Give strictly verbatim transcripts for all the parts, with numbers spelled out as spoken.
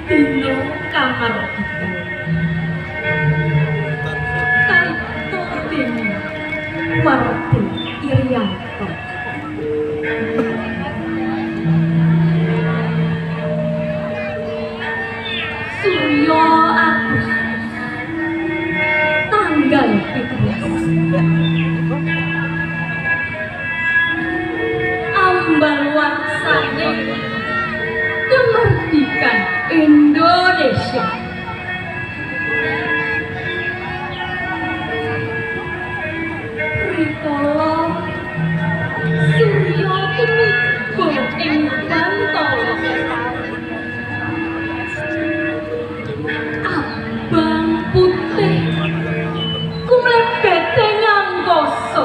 dino kamar kita kaito dini warti irianto Suryo Agustus tanggal pitulas ambal warsane kemerdekaan Indonesia. Rikala Surya tumuba ing Bantala abang putih kumlebete ngangkoso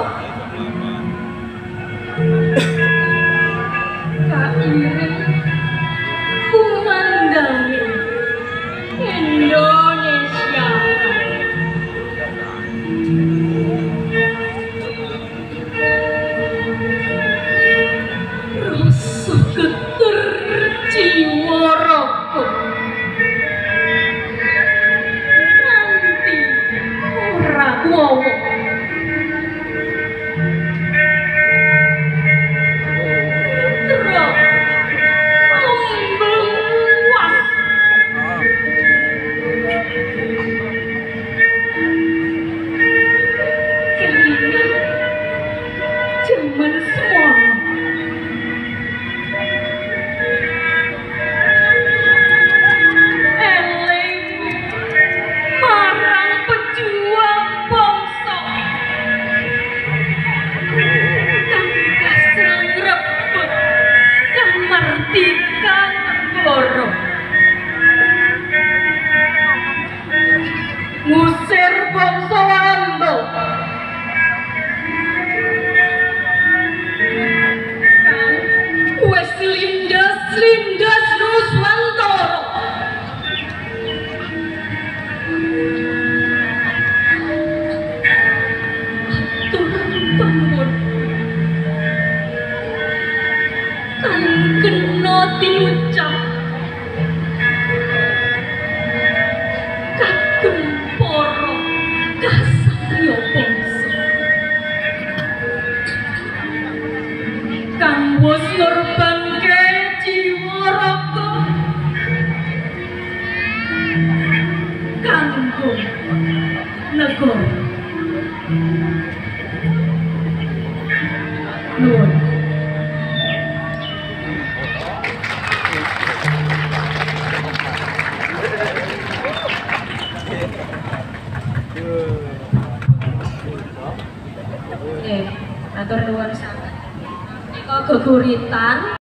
kairing kumandangi Indonesia rasa geter jiwa raga nganti ora wawa ngusir bangsa Walanda wes lindas lindas Nuswantara atur bangun kan kena diucap kagem para kasatria bangsa kang wis ngorbanke jiwa raga kanggo negara. Nuwun. Oke, matur nuwun sanget. Nika geguritan